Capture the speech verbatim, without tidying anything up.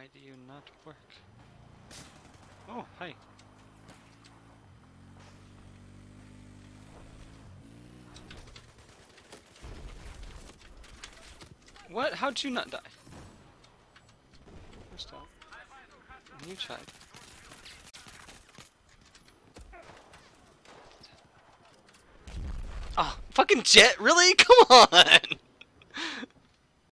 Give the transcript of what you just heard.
Why do you not work? Oh, hi. What? How'd you not die? First off, you tried. Oh, fucking Jet, really? Come on!